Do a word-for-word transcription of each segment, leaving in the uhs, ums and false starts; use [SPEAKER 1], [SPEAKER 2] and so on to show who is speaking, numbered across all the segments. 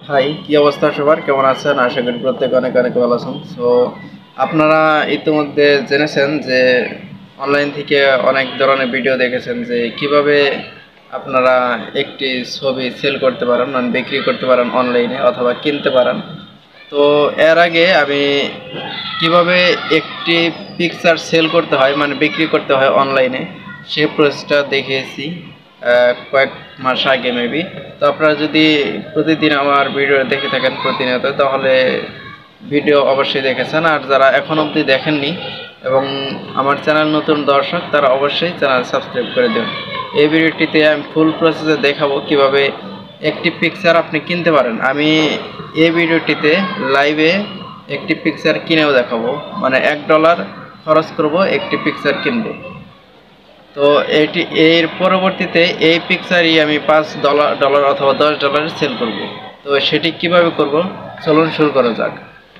[SPEAKER 1] High, কি অবস্থা সবার? কেমন আছেন? আশা করি প্রত্যেকে অনেক অনেক ভালো আছেন। সো আপনারা ইতিমধ্যে জেনেছেন যে অনলাইন থেকে অনেক ধরনের ভিডিও দেখেছেন যে কিভাবে আপনারা একটি ছবি সেল করতে পারেন, মানে বিক্রি করতে পারেন অনলাইনে অথবা কিনতে পারেন। তো এর আগে আমি কিভাবে একটি পিকচার সেল করতে হয়, মানে বিক্রি করতে হয় অনলাইনে, সেই প্রসেসটা দেখিয়েছি কয়েক মাস আগে মেবি। তো আপনারা যদি প্রতিদিন আমার ভিডিও দেখে থাকেন প্রতিনিয়ত, তাহলে ভিডিও অবশ্যই দেখেছেন। আর যারা এখন অবধি দেখেননি এবং আমার চ্যানেল নতুন দর্শক, তারা অবশ্যই চ্যানেল সাবস্ক্রাইব করে দেবেন। এই ভিডিওটিতে আমি ফুল প্রসেসে দেখাবো কিভাবে একটি পিকচার আপনি কিনতে পারেন। আমি এই ভিডিওটিতে লাইভে একটি পিকচার কিনেও দেখাবো, মানে এক ডলার খরচ করব একটি পিকচার কিনবো। তো এটি এর পরবর্তীতে এই পিকচারই আমি পাঁচ ডলার ডলার অথবা দশ ডলারে সেল করব। তো সেটি কিভাবে করব, চলুন শুরু করা যাক।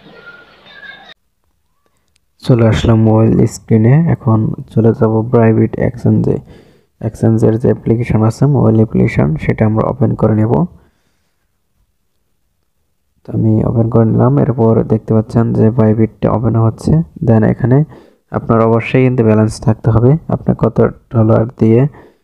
[SPEAKER 2] চলে আসলাম মোবাইল স্ক্রিনে। এখন চলে যাব বাইবিট এক্সচেঞ্জে। এক্সচেঞ্জের যে অ্যাপ্লিকেশন আছে, মোবাইল অ্যাপ্লিকেশন, সেটা আমরা ওপেন করে নেব। তো আমি ওপেন করে নিলাম। এরপর দেখতে পাচ্ছেন যে বাইবিটটা ওপেন হচ্ছে। দেন এখানে আপনার অবশ্যই কিন্তু ব্যালেন্স থাকতে হবে। আপনি কত ডলার দিয়ে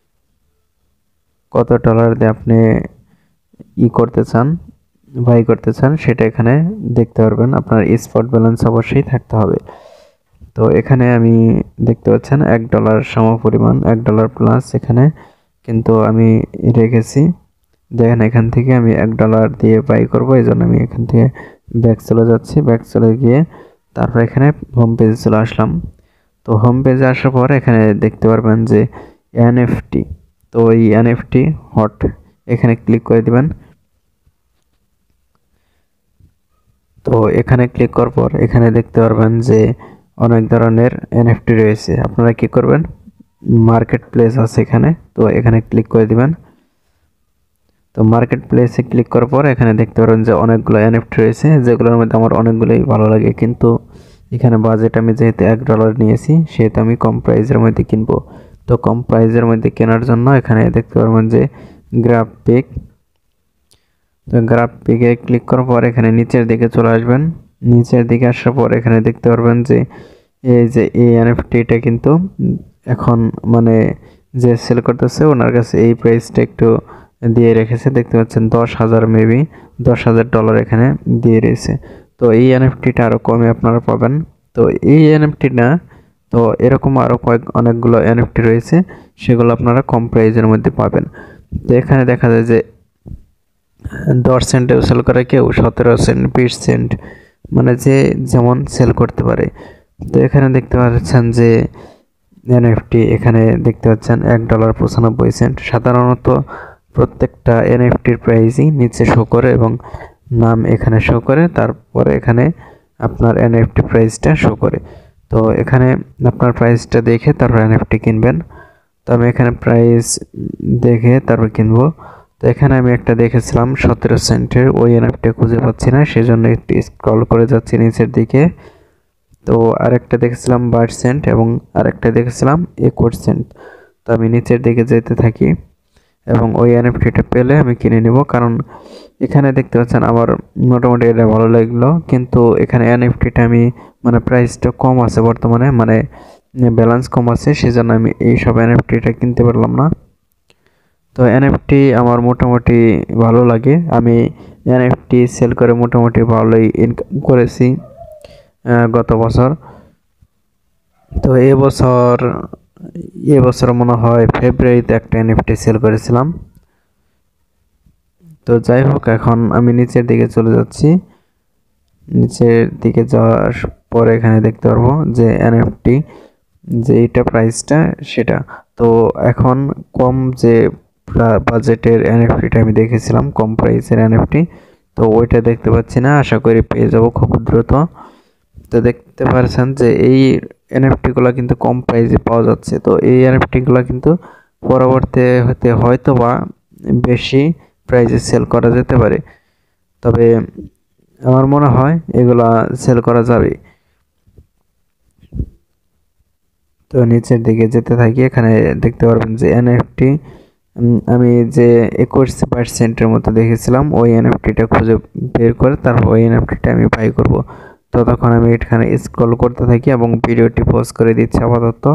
[SPEAKER 2] কত ডলার দিয়ে আপনি ই করতে চান, বাই করতে চান, সেটা এখানে দেখতে পারবেন। আপনার স্পট ব্যালেন্স অবশ্যই থাকতে হবে। তো এখানে আমি দেখতে পাচ্ছেন এক ডলার সম পরিমাণ, এক ডলার প্লাস এখানে কিন্তু আমি রেখেছি। দেখেন এখান থেকে আমি এক ডলার দিয়ে বাই করব, এই জন্য আমি এখান থেকে ব্যাক চলে যাচ্ছি। ব্যাক চলে গিয়ে তারপর এখানে হোম পেজে চলে আসলাম। তো হোম পেজে আসার পর এখানে দেখতে পারবেন যে এনএফটি। তো এই এনএফটি হট এখানে ক্লিক করে দিবেন। তো এখানে ক্লিক করার পর এখানে দেখতে পারবেন যে অনেক ধরনের এনএফটি রয়েছে। আপনারা কি করবেন, মার্কেট প্লেস আছে এখানে, তো এখানে ক্লিক করে দিবেন। তো মার্কেট প্লেসে ক্লিক করার পর এখানে দেখতে পারবেন যে অনেকগুলো এনএফটি রয়েছে, যেগুলোর মধ্যে আমার অনেকগুলোই ভালো লাগে। কিন্তু এখানে বাজেট আমি যেহেতু এক ডলার নিয়েছি, সেহেতু আমি কম প্রাইসের মধ্যে কিনবো। তো কম প্রাইসের মধ্যে কেনার জন্য এখানে দেখতে পারবেন যে গ্রাফিক। তো গ্রাফিকে ক্লিক করার পর এখানে নিচের দিকে চলে আসবেন। নিচের দিকে আসার পর এখানে দেখতে পারবেন যে এই যে এই এনএফটিটা কিন্তু এখন মানে যে সেল করতেছে ওনার কাছে এই প্রাইসটা একটু দিয়ে রেখেছে। দেখতে পাচ্ছেন দশ হাজার মেবি দশ হাজার ডলার এখানে দিয়ে রয়েছে। তো এই এনএফটিটা আরও কমে আপনারা পাবেন। তো এই এনএফটি না, তো এরকম আরও কয়েক অনেকগুলো এনএফটি রয়েছে, সেগুলো আপনারা কম প্রাইসের মধ্যে পাবেন। তো এখানে দেখা যায় যে দশ সেন্টেও সেল করে, কেউ সতেরো সেন্ট, বিশ সেন্ট, মানে যে যেমন সেল করতে পারে। তো এখানে দেখতে পাচ্ছেন যে এনএফটি এখানে দেখতে পাচ্ছেন এক ডলার পঁচানব্বই সেন্ট। সাধারণত প্রত্যেকটা এনএফটির প্রাইসই নিচে শো করে এবং নাম এখানে শো করে, তারপরে এখানে আপনার এনএফটি প্রাইসটা শো করে। তো এখানে আপনার প্রাইসটা দেখে তারপর এনএফটি কিনবেন। তো আমি এখানে প্রাইস দেখে তারপর কিনবো। তো এখানে আমি একটা দেখেছিলাম সতেরো সেন্টের, ওই এনএফটি খুঁজে পাচ্ছি না, সেজন্য একটু স্ক্রল করে যাচ্ছি নিচের দিকে। তো আরেকটা দেখেছিলাম বাইশ সেন্ট এবং আরেকটা দেখেছিলাম একুশ সেন্ট। তো আমি নিচের দিকে যেতে থাকি এবং ওই এনএফটিটা পেলে আমি কিনে নিব, কারণ এখানে দেখতে পাচ্ছেন আমার মোটামুটি এটা ভালো লাগলো। কিন্তু এখানে এনএফটিটা আমি মানে প্রাইসটা কম আছে বর্তমানে, মানে ব্যালেন্স কম আছে, সেজন্য আমি এইসব এনএফটিটা কিনতে পারলাম না। তো এনএফটি আমার মোটামুটি ভালো লাগে। আমি এনএফটি সেল করে মোটামুটি ভালোই ইনকাম করেছি গত বছর। তো এবছর এবছর মনে হয় ফেব্রুয়ারিতে একটা এনএফটি সেল করেছিলাম। তো যাই হোক, এখন আমি নিচের দিকে চলে যাচ্ছি। নিচের দিকে যাওয়ার পরে এখানে দেখতে পারবো যে এনএফটি যে এটা প্রাইসটা সেটা। তো এখন কম যে বাজেটের এনএফটিটা আমি দেখেছিলাম, কম প্রাইসের এনএফটি, তো ওইটা দেখতে পাচ্ছি না। আশা করি পেয়ে যাব খুব দ্রুত। তো দেখতে পাচ্ছেন যে এই এনএফটিগুলো কিন্তু কম প্রাইসে পাওয়া যাচ্ছে। তো এই এনএফটিগুলো কিন্তু পরবর্তী হতে হয়তো বা বেশি প্রাইসে সেল করা যেতে পারে, তবে আমার মনে হয় এগুলা সেল করা যাবে। তো নিচের দিকে যেতে থাকি, এখানে দেখতে পারবেন যে এনএফটি আমি যে একুশ পার্সেন্টের মতো দেখেছিলাম ওই এনএফটিটা খুঁজে বের করে তারপর ওই এনএফটিটা আমি বাই করব। তো তখন আমি এখানে স্ক্রল করতে থাকি এবং ভিডিওটি পজ করে দিচ্ছি আপাতত।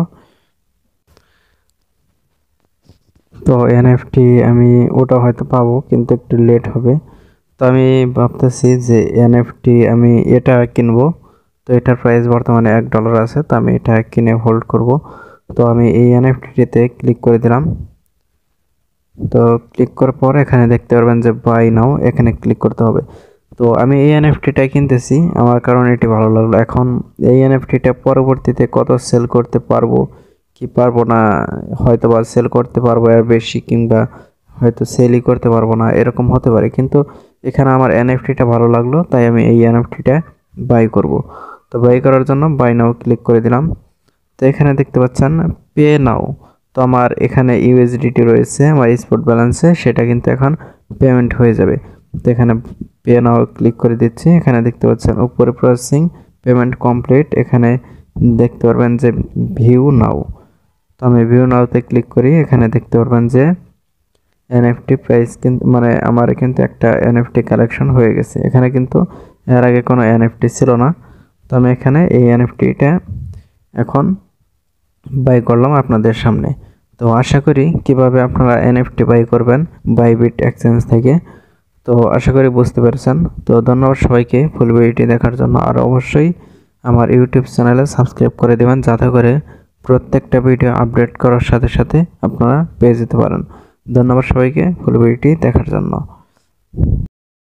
[SPEAKER 2] তো এনএফটি আমি ওটা হয়তো পাবো কিন্তু একটু লেট হবে। তো আমি ভাবতেছি যে এনএফটি আমি এটা কিনবো। তো এটার প্রাইস বর্তমানে এক ডলার আছে, তো আমি এটা কিনে হোল্ড করব। তো আমি এই এনএফটিতে ক্লিক করে দিলাম। তো ক্লিক করার পর এখানে দেখতে পারবেন যে বাই নাও, এখানে ক্লিক করতে হবে। তো আমি এই এনএফটিটা কিনতেছি আমার কারণ এটি ভালো লাগলো। এখন এই এনএফটিটা পরবর্তীতে কত সেল করতে পারবো কি পারবো না, হয়তো বা সেল করতে পারবো এর বেশি, কিংবা হয়তো সেলই করতে পারবো না, এরকম হতে পারে। কিন্তু এখানে আমার এনএফটিটা ভালো লাগলো তাই আমি এই এনএফটিটা বাই করব। তো বাই করার জন্য বাই নাও ক্লিক করে দিলাম। তো এখানে দেখতে পাচ্ছেন পে নাও। তো আমার এখানে ইউএসডিটি রয়েছে আমার স্পট ব্যালেন্সে, সেটা কিন্তু এখন পেমেন্ট হয়ে যাবে। তো এখানে পে নাও ক্লিক করে দিচ্ছি। এখানে দেখতে পাচ্ছেন উপরে প্রসেসিং পেমেন্ট কমপ্লিট, এখানে দেখতে পারবেন যে ভিউ নাও। তো আমি ভিউ নাওতে ক্লিক করি। এখানে দেখতে পারবেন যে এনএফটি প্রাইস কিন্তু মানে আমার কিন্তু একটা এনএফটি কালেকশন হয়ে গেছে। এখানে কিন্তু এর আগে কোনো এনএফটি ছিল না। তো আমি এখানে এই এনএফটিটা এখন বাই করলাম আপনাদের সামনে। তো আশা করি কিভাবে আপনারা এনএফটি বাই করবেন বাইবিট এক্সচেঞ্জ থেকে। তো আশা করি বুঝতে পেরেছেন। তো ধন্যবাদ সবাইকে ফুল ভিডিওটি দেখার জন্য। আর অবশ্যই আমার ইউটিউব চ্যানেলে সাবস্ক্রাইব করে দেবেন যাতে করে প্রত্যেকটা ভিডিও আপডেট করার সাথে সাথে আপনারা পেয়ে যেতে পারেন। ধন্যবাদ সবাইকে ফুল ভিডিওটি দেখার জন্য।